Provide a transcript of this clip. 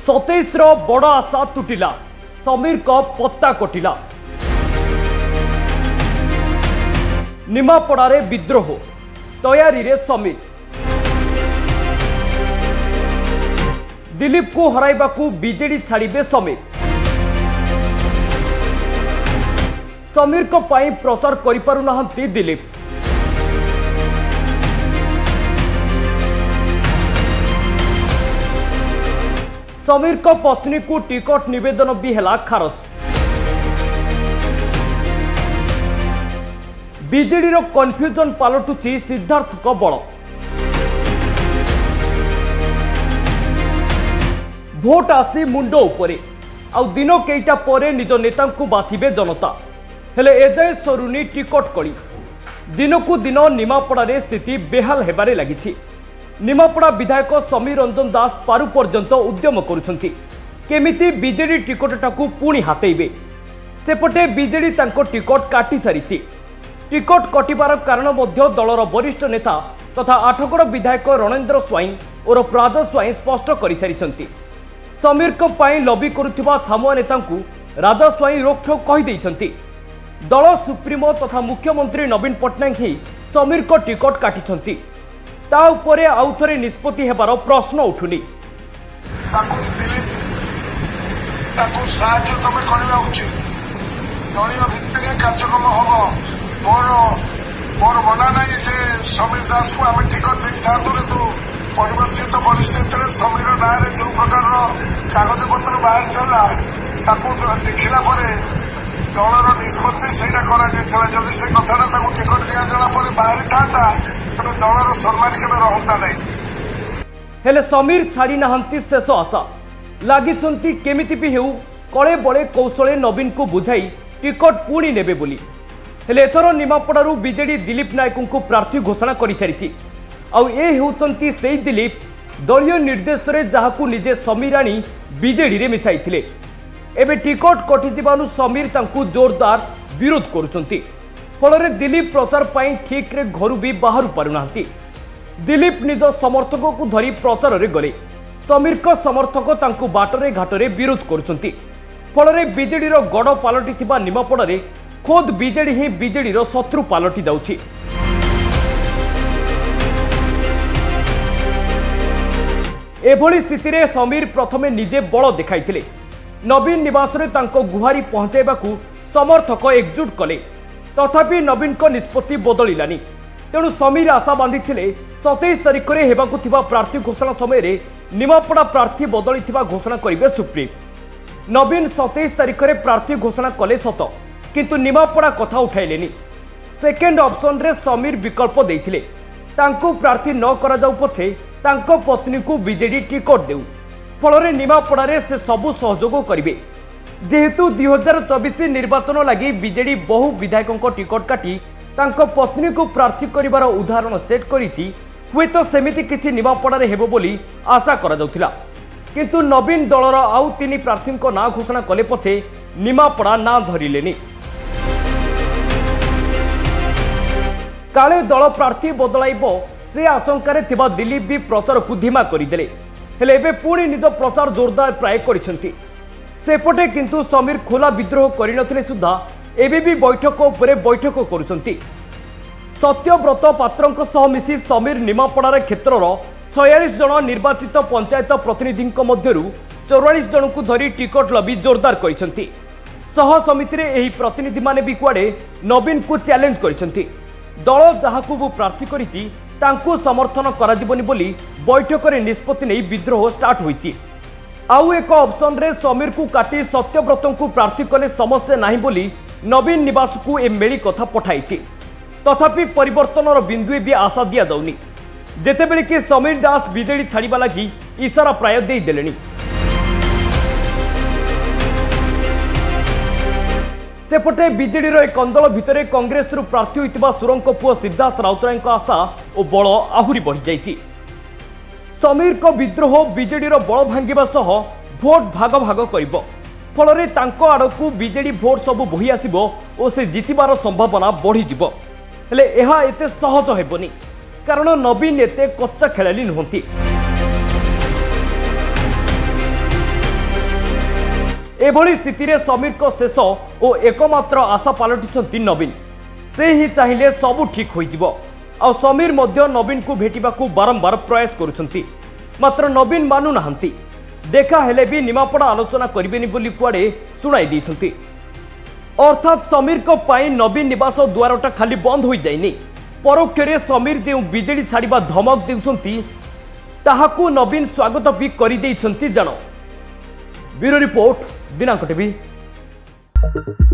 27 रो बड़ आशा तुटिला, समीर को पत्ता कटिला। निमापड़ारे विद्रोह तैयारी रे समीर। दिलीप को हराइबाकू बीजेडी छाड़िबे समीर। समीर को पाई प्रचार करि पारु नाहंती दिलीप। समीर को पत्नी को टिकट निवेदन भी हैला खारज। बीजेडी रो कन्फ्यूजन पालटुची सिद्धार्थ को बल। भोट आसी मुंड उपरे आउ दिन केईटा परे निज नेता को बाछिबे जनता। हेले एजाए सरुनी टिकट कड़ी। दिनकू दिन निमापड़ा रे स्थिति बेहाल हेबारे लागिछि। निमापड़ा विधायक समीर रंजन दास पारु पर्यंत उद्यम करुछंती केमिति बीजेडी टिकटटाकू पुणी हातेइबे। सेपटे बीजेडी तांको टिकट काटी सारिछि। टिकट कटिबार कारण मध्य दलर वरिष्ठ नेता तथा आठगड़ विधायक रणेंद्र स्वाई और राजा स्वाई स्पष्ट कर सारी। समीर को पाई लबी करुथिबा छामुआ नेतांकू राजा स्वाई रोकठोक कहि दैछंती। दल सुप्रीमो तथा मुख्यमंत्री नवीन पट्टनायक ही समीर को टिकट काटिछंती। ता उपरे आउ थरे निष्पत्ति हेबार प्रश्न उठुनी। ताकू साहाय्य तमे करबा उचित। दलीय भित्तिरे कार्यक्रम हबो। मोर मना नहीं जे समीर दास को आम टिकट दे था किंतु परिवर्तित परिस्थिति समीर ना जो प्रकार कागज पत्र बाहर चला देखला दलर निष्पत्ति से जदि से कथा टिकट दि जाला बाहरी था तेज दलर सम्मान के रहता नहीं। हेले समीर छाड़ी नाहंती शेष आशा लागिछंती केमिति भी हेउ कळे बळे कौशले नवीन को बुझाई टिकट पुणी नेबे बोली। हेले एथर निमापड़ारू बीजेडी दिलीप नायक को प्रार्थी घोषणा कर सारी। आउ ए हेउतंती सेही दिलीप दलीय निर्देश रे जहाकू निजे समीर आनी बीजेडी रे मिसाइथिले। एबे टिकट कटि जिबानु समीर तांकू जोरदार विरोध करुचंती। फलरे दिलीप प्रचार पाई ठीक रे घरु भी बाहरु पारुनांती। दिलीप निज समर्थक को धरी प्रचार रे गले। समीर को समर्थक तांकू बाटरे घाटरे विरोध करुचंती। फलरे बीजेडी रो गड़ पालटी थिबा निमापड़ा रे खोद बीजेडी ही बीजेडी रो शत्रु पालटी जाउछि। एभली स्थिति रे समीर प्रथमे निजे बल देखाइथिले। नवीन निवास रे तांको गुहारी पहुंचाइबाकू समर्थक एकजुट कले। तथापि नवीन को निष्पत्ति बदलिलानी। तेणु समीर आशा बांधिथिले 27 तारिख रे हेबाकू थिबा प्रार्थी घोषणा समय रे निमापड़ा प्रार्थी बदलिथिबा घोषणा करिवे सुप्रीम। नवीन 27 तारिख रे प्रार्थी घोषणा कले सत किंतु निमापड़ा कथा उठाइलेनी। सेकेंड ऑप्शन रे समीर विकल्प देइथिले तांको प्रार्थी न करा जाउ पछे तांको पत्नी को बीजेडी टिकट देउ। फलरे निमापड़ा रे से सबु सहयोग करिवे। जेहेतु 2024 निर्वाचन लगी बीजेडी बहु विधायकों टिकट काटी तांको पत्नी को प्रार्थी करिवार उदाहरण सेट करिछि। हुए तो सेमिति किछि निमापड़ा रे हेबो बोली आशा करा जाउथिला। किंतु नवीन दलर आउ 3 प्रार्थी ना घोषणा कले पछे निमापड़ा ना धरिलेनी। काले दल प्रार्थी बदलाइब से आशंकार थिबा दिलीप भी प्रचार को धीमा करदेले। हेले एबे पुणी निज प्रचार जोरदार प्राय करिसेंती। सेपटे किंतु समीर खोला विद्रोह करिनथिले सुद्धा एबे भी बैठक उपरे बैठक करुछंती। सत्यव्रत पात्रंक सह मिसी समीर निमापड़ार क्षेत्रर 46 जन निर्वाचित पंचायत प्रतिनिधि मध्यरु 44 जन को धरी टिकट लबी जोरदार करिसेंती। सह समिति रे एही प्रतिनिधि माने भी कुआडे नवीन को चैलेंज करिसेंती। दल जहाकू वो प्रार्थी करिछि तांको समर्थन कराजिबनी बोली बैठक रे निष्पत्ति नै विद्रोह स्टार्ट होईछि। आउ एक ऑप्शन रे समीर को काटी सत्यव्रत को प्रार्थी कले समस्या नाही बोली नवीन निवास को ए मेली कथा पठाइछि। तथापि परिवर्तनर बिंदु भी आशा दिया जाउनी। जेतेबेले कि समीर दास बीजेडी छाड़िबा लागि इशारा प्राय देई देलेनी। सेपटे बीजेडी रो एक कंदल भितरे कांग्रेस रु प्रार्थी होइतिबा सुरंक पुओ सिद्धार्थ राउतराय आशा और बल आहुरी बढ़ी जाइछि। समीर को विद्रोह बीजेडी रो बल भांगिबा सह भोट भाग भाग करिबो। फलरे तांको आड़कू बीजेडी भोट सबु बोही आसिबो और से जितिबार संभावना बढ़ी जिवो। हेले एहा एते सहज हेबोनी कारण नवीन एते कच्चा खेलाली नुहंती। एभली स्थिति रे समीर को शेष और एकमात्र आशा पलटिछंती नवीन। से ही चाहिए सबू ठीक हो आ समीर मध्य नवीन को भेटिबाकू बारंबार प्रयास करुछंती, मात्र नवीन मानु नाहंती। देखा हेले भी निमापड़ा आलोचना करिबेनी बोली कुआडे सुनाई दैछंती। अर्थात समीर को पाई नवीन निवास द्वारटा खाली बंद हो जाइनी, परोक्षरे समीर जो बिजेडी छाड़िबा धमक देउछंती ताहाकू नवीन स्वागत भी करि दैछंती जानो। ब्यूरो रिपोर्ट, दिनांक टीवी।